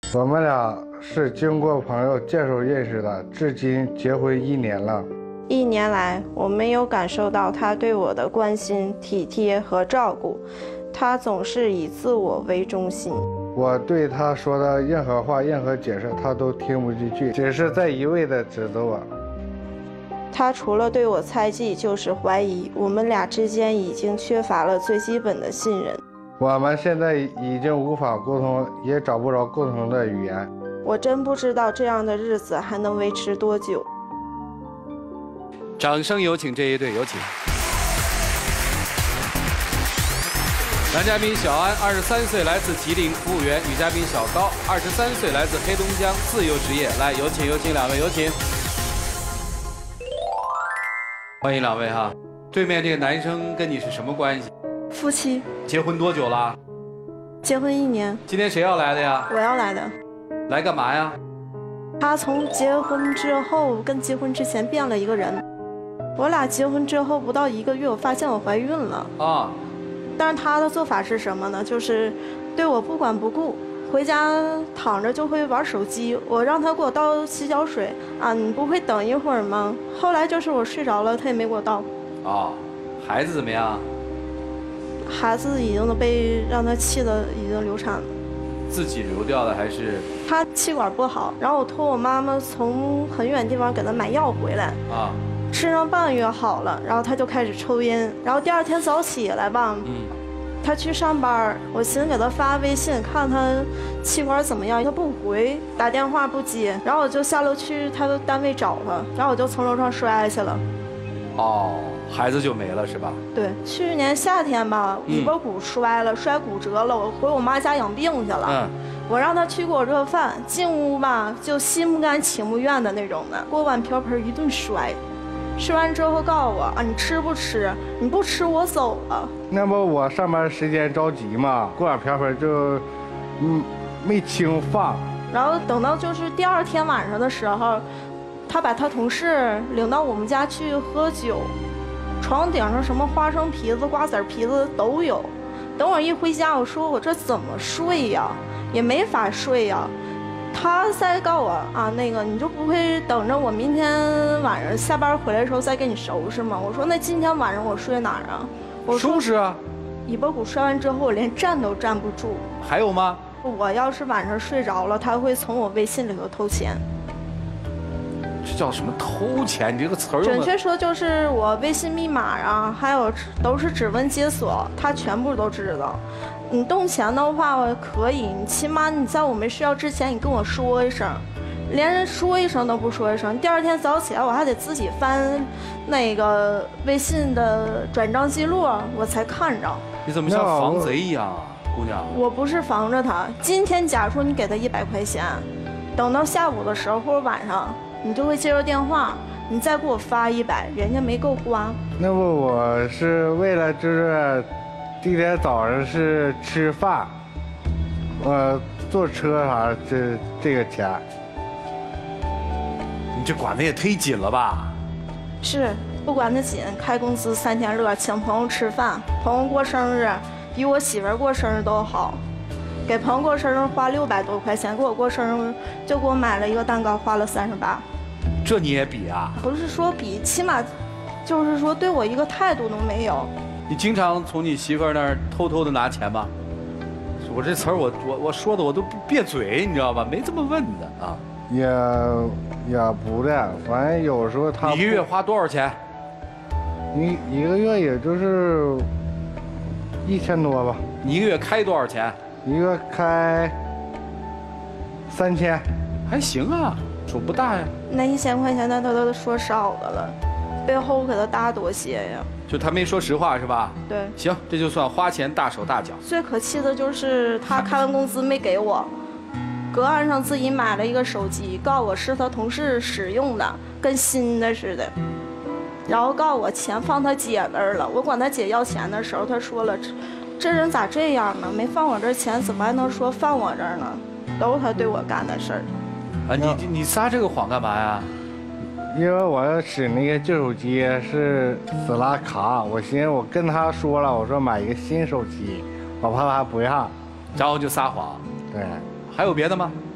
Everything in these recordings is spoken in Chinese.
我们俩是经过朋友介绍认识的，至今结婚1年了。 1年来，我没有感受到他对我的关心、体贴和照顾，他总是以自我为中心。 我对他说的任何话、任何解释，他都听不进去，只是在一味的指责我。 他除了对我猜忌，就是怀疑。我们俩之间已经缺乏了最基本的信任。 我们现在已经无法沟通，也找不着共同的语言。 我真不知道这样的日子还能维持多久。 掌声有请这一对，有请。男嘉宾小安，23岁，来自吉林，服务员；女嘉宾小高，23岁，来自黑龙江，自由职业。来，有请两位，有请。欢迎两位哈。对面这个男生跟你是什么关系？ 夫妻。 结婚多久了？ 结婚1年。 今天谁要来的呀？ 我要来的。 来干嘛呀？ 他从结婚之后跟结婚之前变了一个人。我俩结婚之后不到1个月，我发现我怀孕了啊。但是他的做法是什么呢？就是对我不管不顾，回家躺着就会玩手机。我让他给我倒洗脚水啊，你不会等一会儿吗？后来就是我睡着了，他也没给我倒。 哦，孩子怎么样？ 孩子已经都被让他气得已经流产了。 自己流掉的还是？ 他气管不好，然后我托我妈妈从很远地方给他买药回来啊。吃上半个月好了，然后他就开始抽烟，然后第2天早起来吧，他去上班，我寻思给他发微信看他气管怎么样，他不回，打电话不接，然后我就下楼去他的单位找他，然后我就从楼上摔下了。 哦，孩子就没了是吧？ 对，去年夏天吧，尾巴骨摔了，摔骨折了，我回我妈家养病去了。我让他去给我热饭，进屋吧就心不甘情不愿的那种的，锅碗瓢盆一顿摔。吃完之后告诉我啊，你吃不吃？你不吃我走了。 那不我上班时间着急嘛，锅碗瓢盆就没轻放。 然后等到就是第2天晚上的时候，他把他同事领到我们家去喝酒，床顶上什么花生皮子、瓜子皮子都有。等我一回家，我说我这怎么睡呀？也没法睡呀。他再告我啊，那个你就不会等着我明天晚上下班回来的时候再给你收拾吗？我说那今天晚上我睡哪儿啊？我说收拾啊。 尾巴骨摔完之后，我连站都站不住。 还有吗？ 我要是晚上睡着了，他会从我微信里头偷钱。 这叫什么偷钱？你这个词儿。 准确说就是我微信密码啊，还有都是指纹解锁，他全部都知道。你动钱的话可以，你起码你在我没睡觉之前，你跟我说一声，连人说一声都不说一声。第2天早起来，我还得自己翻那个微信的转账记录，我才看着。 你怎么像防贼一样啊，姑娘？ 我不是防着他。今天假如说你给他100块钱，等到下午的时候或者晚上，你就会接到电话，你再给我发100，人家没够花。 那不我是为了就是第1天早上是吃饭，坐车啥这个钱。 你这管的也忒紧了吧？ 是，不管得紧，开工资3天乐，请朋友吃饭，朋友过生日比我媳妇过生日都好。给朋友过生日花600多块钱，给我过生日就给我买了一个蛋糕，花了38。 这你也比啊？ 不是说比，起码就是说对我一个态度都没有。 你经常从你媳妇那儿偷偷的拿钱吗？我这词儿我说的我都别嘴，你知道吧？没这么问的啊。 也不的，反正有时候他。 你1个月花多少钱？ 一个月也就是1000多吧。 你1个月开多少钱 ？1个月开3000， 还行啊，手不大呀。 那1000块钱他都说少的了，背后给他搭多些呀。 就他没说实话是吧？ 对。 行，这就算花钱大手大脚。 最可气的就是他开完工资没给我，隔岸上自己买了一个手机，告我是他同事使用的，跟新的似的。然后告我钱放他姐那儿了，我管他姐要钱的时候，他说了，这人咋这样呢？没放我这儿钱，怎么还能说放我这儿呢？都是他对我干的事儿。 啊，你撒这个谎干嘛呀？ 因为我要使那个旧手机是死拉卡，我寻思我跟他说了，我说买一个新手机，我怕他不让， 然后就撒谎。 对， 还有别的吗？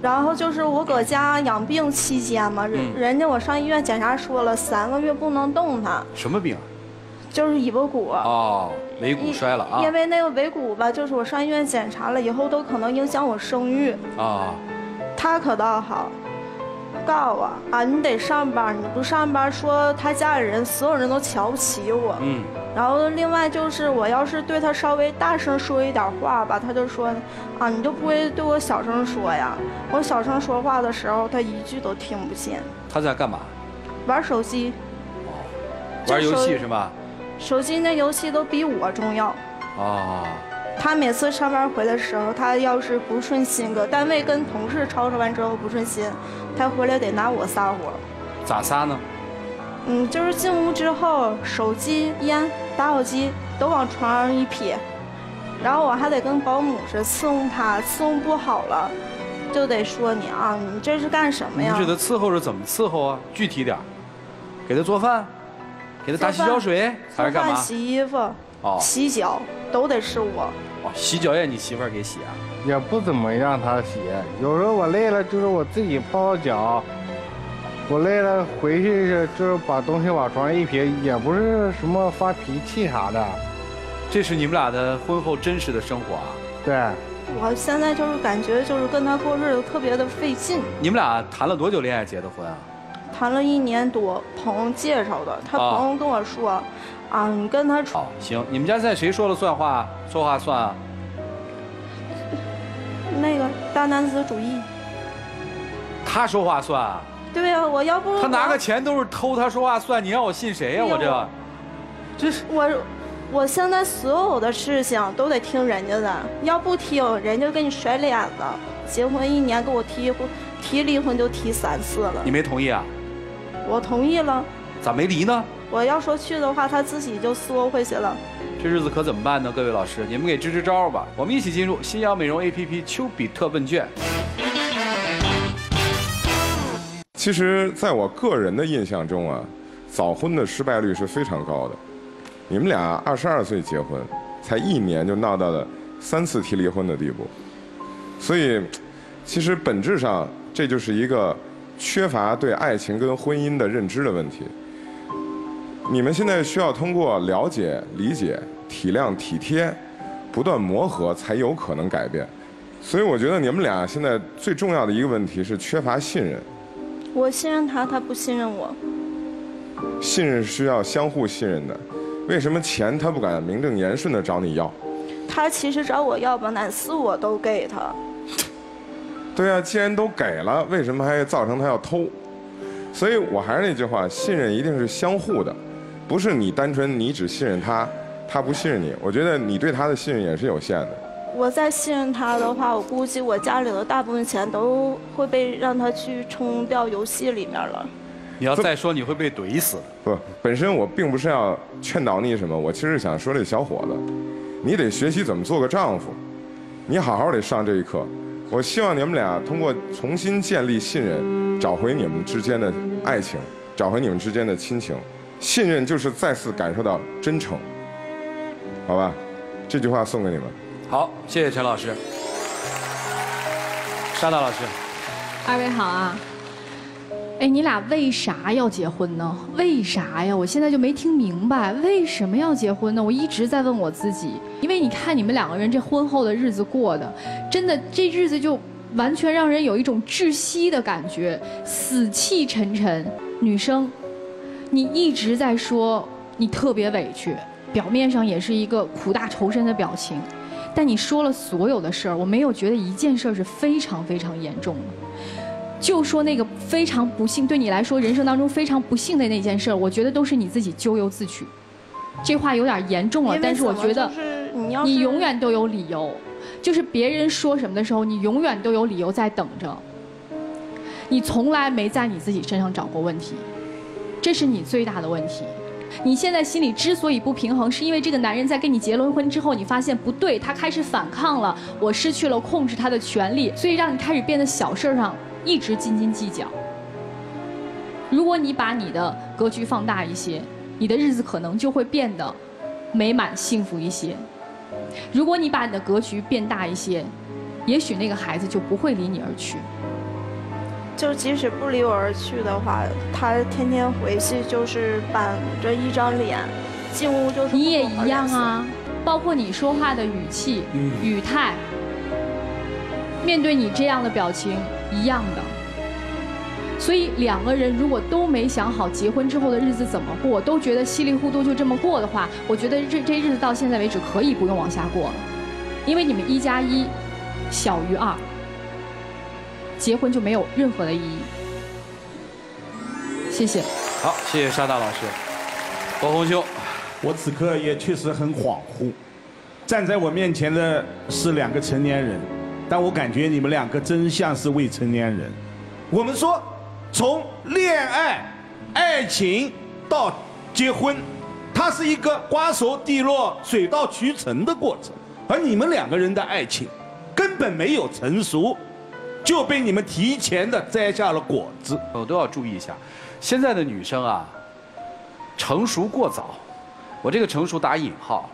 然后就是我搁家养病期间嘛，人家我上医院检查说了3个月不能动弹。 什么病啊？ 就是尾巴骨。 哦，尾骨衰了啊。 因为那个尾骨吧，就是我上医院检查了以后，都可能影响我生育。 啊。 他可倒好，告我啊，你得上班，你不上班，说他家里人所有人都瞧不起我。 嗯。 然后另外就是我要是对他稍微大声说一点话吧，他就说啊，你就不会对我小声说呀？我小声说话的时候，他一句都听不见。 他在干嘛？ 玩手机。 哦，玩游戏是吧？ 手机那游戏都比我重要。 哦。 他每次上班回来的时候，他要是不顺心，搁单位跟同事吵吵完之后不顺心，他回来得拿我撒火。 咋撒呢？ 就是进屋之后，手机、烟、打火机都往床上一撇，然后我还得跟保姆似的伺候他，伺候不好了，就得说你啊，你这是干什么呀？ 你指的伺候是怎么伺候啊？具体点，给他做饭，给他打洗脚水，还是干嘛？ 洗衣服、洗脚都得是我。 哦，洗脚也你媳妇儿给洗啊？ 也不怎么让他洗，有时候我累了，就是我自己泡脚。我累了回去就是把东西往床上一撇，也不是什么发脾气啥的。 这是你们俩的婚后真实的生活啊？ 对。 我现在就是感觉就是跟他过日子特别的费劲。 你们俩谈了多久恋爱结的婚啊？ 谈了1年多，朋友介绍的。他朋友跟我说，啊，你跟他处。 行，你们家现在谁说了算话？说话算啊？ 那个大男子主义。 他说话算啊？ 对呀，我要不他拿个钱都是偷，他说话算，你让我信谁呀？我这是我现在所有的事情都得听人家的，要不听人家给你甩脸子。结婚1年给我提离婚就提3次了。 你没同意啊？ 我同意了。 咋没离呢？ 我要说去的话，他自己就缩回去了。 这日子可怎么办呢？各位老师，你们给支支招吧。我们一起进入新阳美容 APP 丘比特问卷。 其实，在我个人的印象中啊，早婚的失败率是非常高的。你们俩22岁结婚，才1年就闹到了3次提离婚的地步，所以，其实本质上这就是一个缺乏对爱情跟婚姻的认知的问题。你们现在需要通过了解、理解、体谅、体贴，不断磨合，才有可能改变。所以，我觉得你们俩现在最重要的一个问题是缺乏信任。 我信任他，他不信任我。 信任是要相互信任的。为什么钱他不敢名正言顺的找你要？ 他其实找我要吧，哪次我都给他。 对啊，既然都给了，为什么还造成他要偷？所以我还是那句话，信任一定是相互的，不是你单纯你只信任他，他不信任你。我觉得你对他的信任也是有限的。 我再信任他的话，我估计我家里的大部分钱都会被让他去冲掉游戏里面了。 你要再说，你会被怼死。 不，本身我并不是要劝导你什么，我其实想说这小伙子，你得学习怎么做个丈夫，你好好得上这一课。我希望你们俩通过重新建立信任，找回你们之间的爱情，找回你们之间的亲情。信任就是再次感受到真诚，好吧？这句话送给你们。 好，谢谢陈老师。沙大老师， 二位好啊。哎，你俩为啥要结婚呢？为啥呀？我现在就没听明白，为什么要结婚呢？我一直在问我自己，因为你看你们2个人这婚后的日子过的，真的这日子就完全让人有一种窒息的感觉，死气沉沉。女生，你一直在说你特别委屈，表面上也是一个苦大仇深的表情。但你说了所有的事儿，我没有觉得一件事是非常非常严重的。就说那个非常不幸，对你来说人生当中非常不幸的那件事，我觉得都是你自己咎由自取。这话有点严重了，但是我觉得你永远都有理由，就是别人说什么的时候，你永远都有理由在等着。你从来没在你自己身上找过问题，这是你最大的问题。你现在心里之所以不平衡，是因为这个男人在跟你结了婚之后，你发现不对，他开始反抗了，我失去了控制他的权利，所以让你开始变得小事上一直斤斤计较。如果你把你的格局放大一些，你的日子可能就会变得美满幸福一些。如果你把你的格局变大一些， 也许那个孩子就不会离你而去。 就即使不离我而去的话，他天天回去就是板着一张脸，进屋就是你也一样啊，包括你说话的语气、语态，面对你这样的表情一样的。所以两个人如果都没想好结婚之后的日子怎么过，都觉得稀里糊涂就这么过的话，我觉得这日子到现在为止可以不用往下过了，因为你们1+1小于2，结婚就没有任何的意义。谢谢。 好，谢谢沙大老师。罗红兄， 我此刻也确实很恍惚，站在我面前的是2个成年人，但我感觉你们2个真像是未成年人。我们说，从恋爱、爱情到结婚，它是一个瓜熟蒂落、水到渠成的过程，而你们2个人的爱情根本没有成熟，就被你们提前的摘下了果子。 我都要注意一下，现在的女生啊，成熟过早，我这个成熟打引号，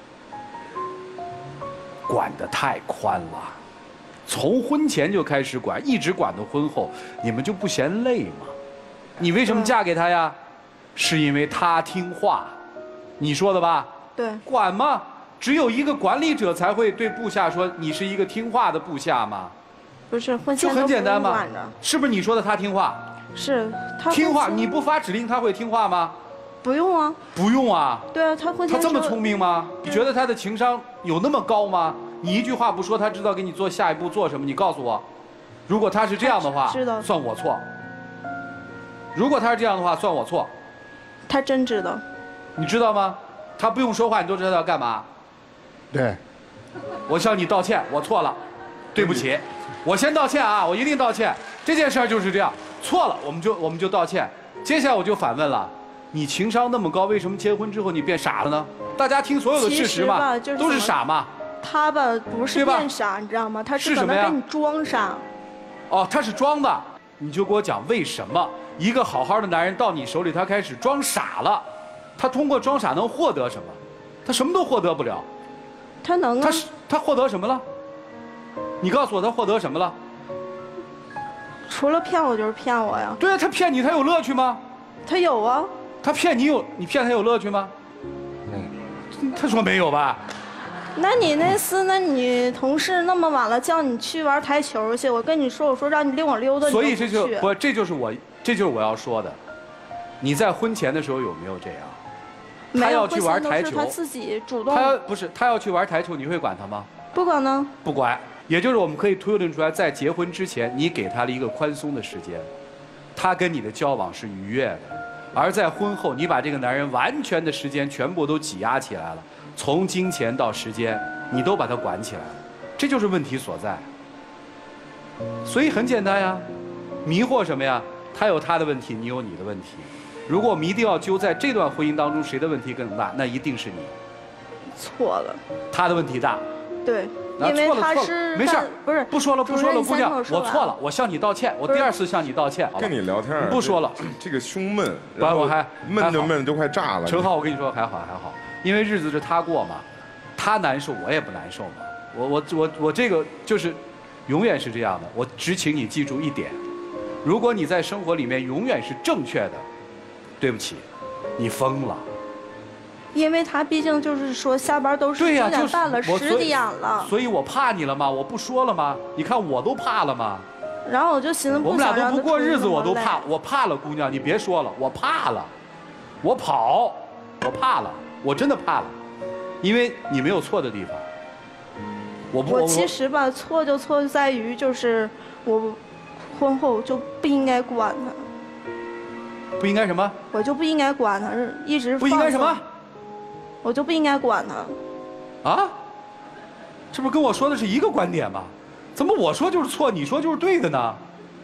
管得太宽了，从婚前就开始管，一直管到婚后，你们就不嫌累吗？你为什么嫁给他呀？是因为他听话，你说的吧？ 对。 管吗？只有一个管理者才会对部下说你是一个听话的部下吗？ 不是，婚前就很简单嘛， 都不用管着。 是不是你说的他听话？ 是他听话， 婚前你不发指令他会听话吗？ 不用啊。 不用啊。 对啊，他婚前他这么聪明吗？你觉得他的情商有那么高吗？你一句话不说，他知道给你做下一步做什么？你告诉我，如果他是这样的话，算我错。如果他是这样的话，算我错。 他真知道。 你知道吗？他不用说话，你都知道他要干嘛。 对。 我向你道歉，我错了，对不起。我先道歉啊，我一定道歉。这件事儿就是这样，错了我们就道歉。接下来我就反问了，你情商那么高，为什么结婚之后你变傻了呢？大家听所有的事实嘛，都是傻嘛。 他吧不是变傻，你知道吗？他是可能跟你装傻。 哦，他是装的。你就给我讲为什么一个好好的男人到你手里，他开始装傻了？他通过装傻能获得什么？他什么都获得不了。 他能啊。 他获得什么了？你告诉我他获得什么了？ 除了骗我就是骗我呀。 对啊，他骗你，他有乐趣吗？ 他有啊。 他骗你你骗他有乐趣吗？他说没有吧？ 那你那次，那你同事那么晚了叫你去玩台球去，我跟你说，我说让你领我溜达， 所以这就是我要说的。你在婚前的时候有没有这样？他要去玩台球， 他自己主动。 他要去玩台球，你会管他吗？ 不管呢。 不管。也就是我们可以推论出来，在结婚之前，你给他了一个宽松的时间，他跟你的交往是愉悦的；而在婚后，你把这个男人完全的时间全部都挤压起来了，从金钱到时间，你都把他管起来了，这就是问题所在。所以很简单呀，迷惑什么呀？他有他的问题，你有你的问题。如果我们一定要揪在这段婚姻当中谁的问题更大，那一定是你。 错了。 他的问题大。 对。因为他是没事，不说了，姑娘，我错了，我向你道歉，我第2次向你道歉。 跟你聊天不说了， 这个胸闷，然后闷都快炸了。 陈浩，我跟你说还好，因为日子是他过嘛，他难受我也不难受嘛。我这个就是永远是这样的。我只请你记住一点，如果你在生活里面永远是正确的，对不起，你疯了。 因为他毕竟就是说下班都是9点半了，10点了， 所以我怕你了吗？我不说了吗？你看我都怕了吗？ 然后我就寻思， 我们俩都不过日子，我都怕，我怕了，姑娘，你别说了，我怕了，我跑，我怕了，我真的怕了，因为你没有错的地方。 我其实吧，错就错在于就是我婚后就不应该管他。 不应该什么？ 我就不应该管他，一直不应该什么？ 我就不应该管他。 啊？这不跟我说的是一个观点吗？怎么我说就是错，你说就是对的呢？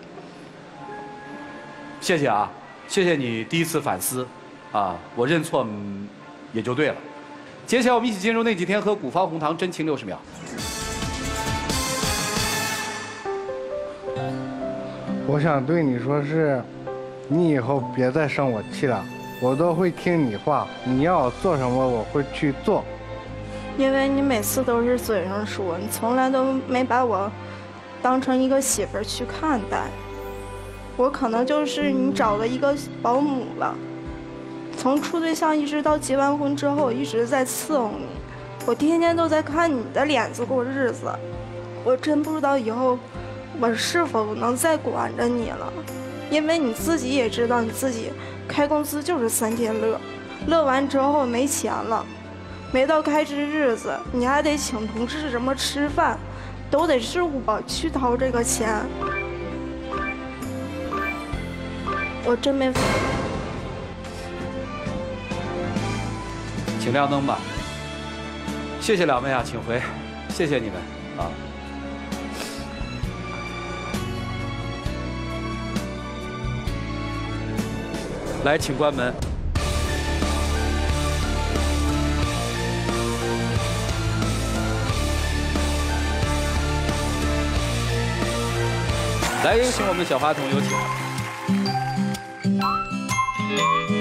谢谢啊，谢谢你第1次反思，啊，我认错也就对了。接下来我们一起进入那几天喝古方红糖真情60秒。 我想对你说是，你以后别再生我气了。我都会听你话，你要我做什么我会去做。 因为你每次都是嘴上说，你从来都没把我当成一个媳妇儿去看待。我可能就是你找了一个保姆了。从处对象一直到结完婚之后，一直在伺候你，我天天都在看你的脸子过日子。我真不知道以后我是否能再管着你了，因为你自己也知道，你自己开公司就是3天乐，乐完之后没钱了。没到开支日子，你还得请同事什么吃饭，都得是我去掏这个钱。我真没法。 请亮灯吧。谢谢两位啊，请回，谢谢你们啊。来，请关门。来，有请我们的小话筒，有请。